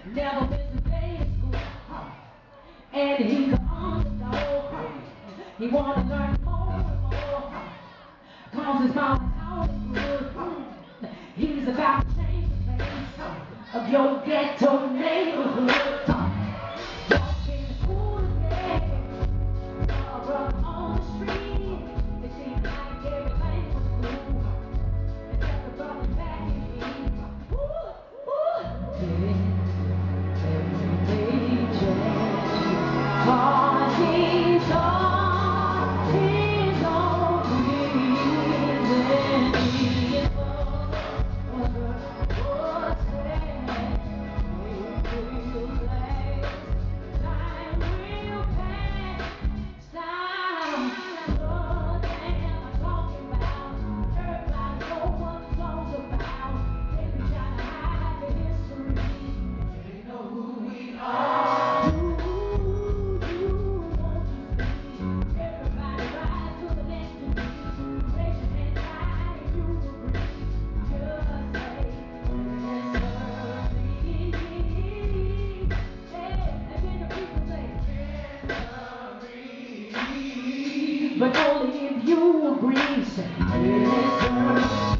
Never missed a day in school, and he could understand. He wanna learn more and more, cause his mama taught him good. He's about to change the face of your ghetto neighborhood. Walking to school today, saw a brother on the street. It seemed like everything was cool, except the brother back in me. Woo, woo. But only if you agree, say yes, sir.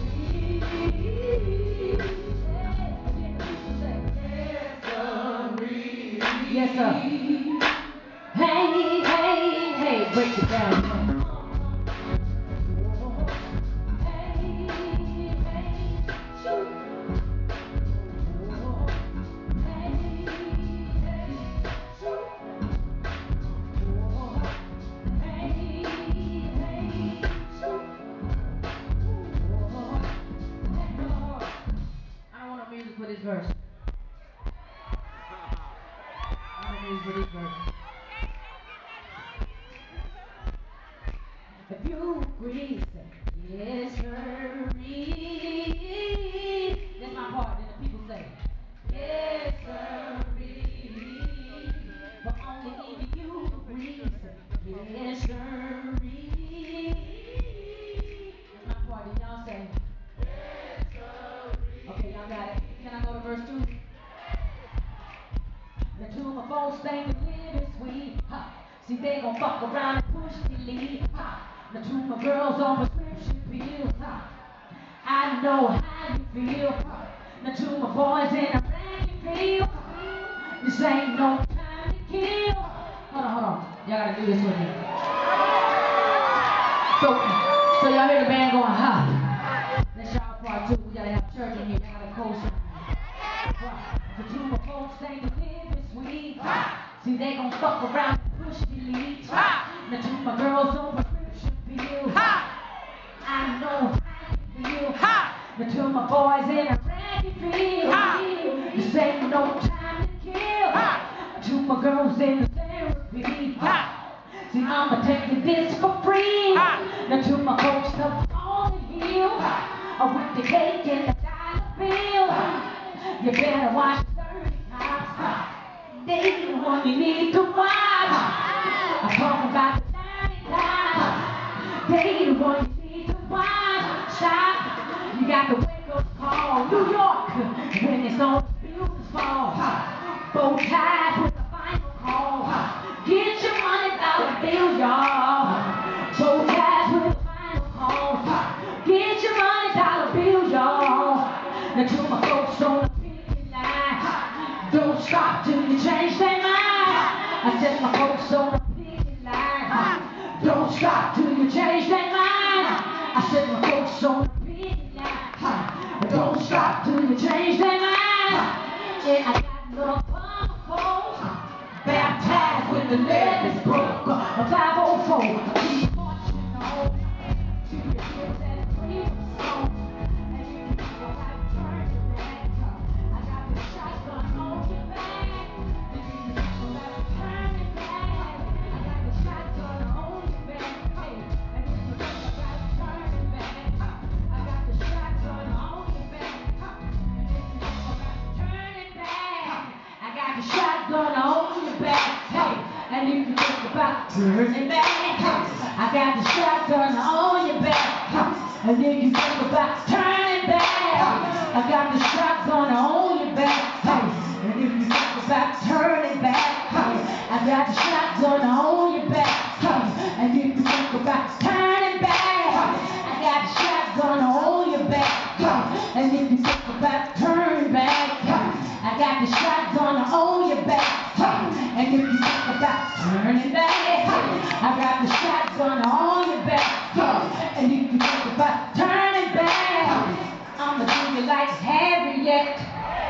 Yes, sir. Hey, hey, hey, break it down. For this verse. I'm gonna use for this verse. If you agree, say yes, sir. That's my part. Then the people say yes, sir. But only if you agree, say yes, sir. That's my part. Then y'all say yes, sir. Okay, y'all got it. Can I go to verse 2? Now to my folks think the living sweet, ha. See they gon' fuck around and push delete, ha. Now to my girls on prescription pills, ha. I know how you feel, ha. Now to my boys in a brand field, this ain't no time to kill. Hold on, y'all gotta do this with me. So y'all hear the band going, ha. That's y'all part 2. We gotta have church in here. Y'all gotta co-sign. But to my folks think the living sweet, see they gon' fuck around and push delete. Now to my girls on prescription pills, I know how you feel. Now to my boys in a raggy field, this ain't no time to kill. To my girls in the therapy, see I'ma take you this for free. Now to my folks up on the hill, with the cake and the dollar bill, you better watch 30 times. They the one you need to watch. I'm talking about the 30 times. They the one you need to watch. Stop. You got the wake up call. New York, when it's on the buildings fall. Bow ties with the final call. Get your $100 bill, y'all. Bow ties with the final call. Get your $100 bill, y'all. Now to my folks on the don't stop till you change their mind. I said my folks on the picket line. Don't stop till you change their mind. I said my folks on the picket line. Don't stop till you change their mind. And I got little folks baptized when the lead is broke. A 504. Keep marching on to your kids and freedom song. And you can go back, turn your back. I got the shotgun on. Shotgun on your back, hey, and if you think about turning back, I got the shotgun on your back, and if you think about turning back, I got the shotgun on your back, hey, and if you got the shotgun on your back, and if you think about turning back, I got the shotgun on your back, and if you think about turning back, I got the shotgun on your back, and if you think about turning back, I got the shotgun on your back, and if you think about turning back, I'ma do you like Harriet.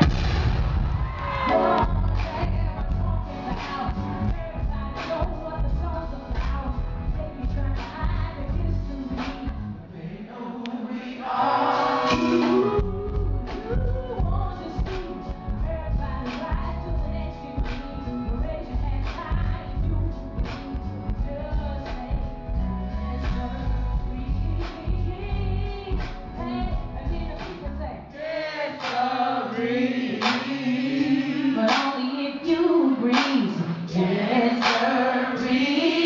But only if you breathe. Yes, sirree.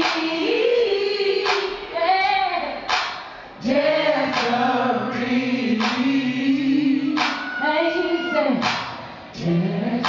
Yeah. Yes, sirree. Hey, he said, yes.